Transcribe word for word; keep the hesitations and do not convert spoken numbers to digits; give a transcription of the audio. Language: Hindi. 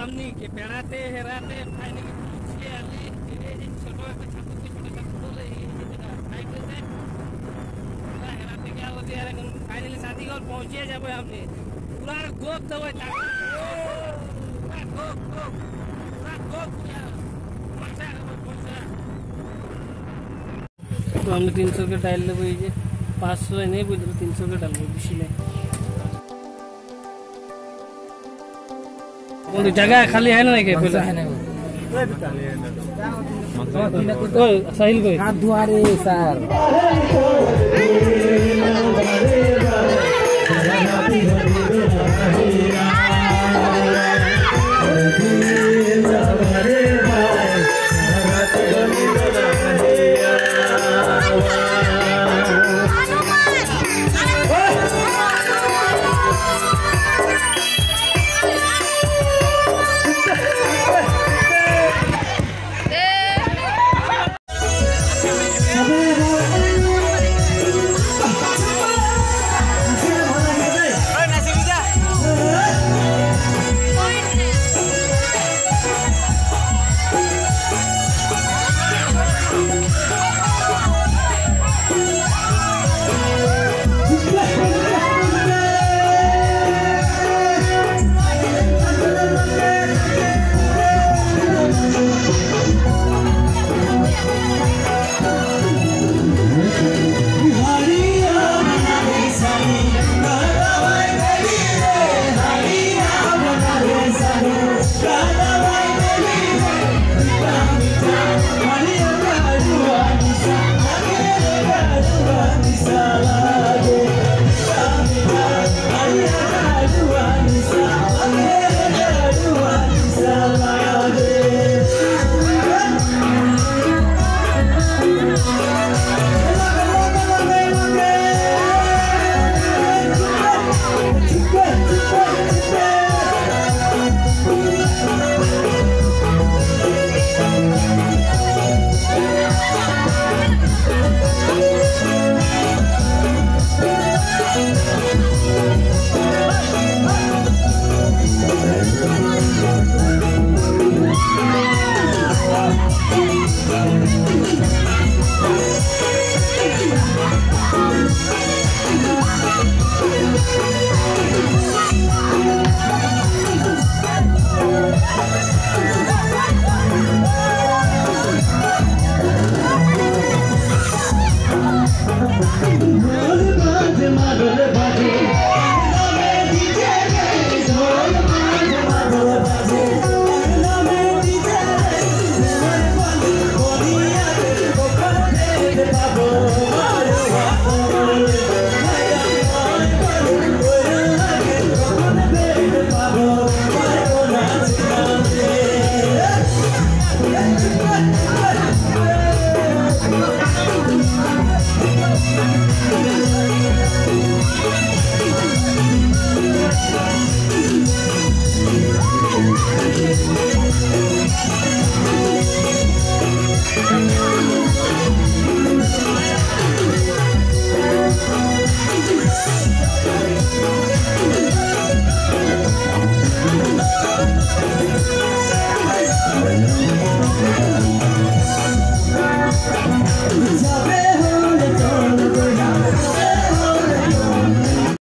हमनी के पेड़ाते हेराते फाइनली पहुंचे आले ये छोटो पे छापू के छोटा सा खोल है ये जगह साइड से पूरा हेराते क्या होते यार फाइनली शादी घर पहुंचे जब हमने पूरा गोप दवा था पूरा गोप गोप पूरा गोप पूरा पहुंचा पहुंचा तो हमने तीन सौ के डाल ले बोई जे पाँच सौ नहीं बोल तीन सौ के डाल बोई बिशले कौन जगह खाली है ना के बोला है ना कोई साहिल कोई हाथ दुआरे सर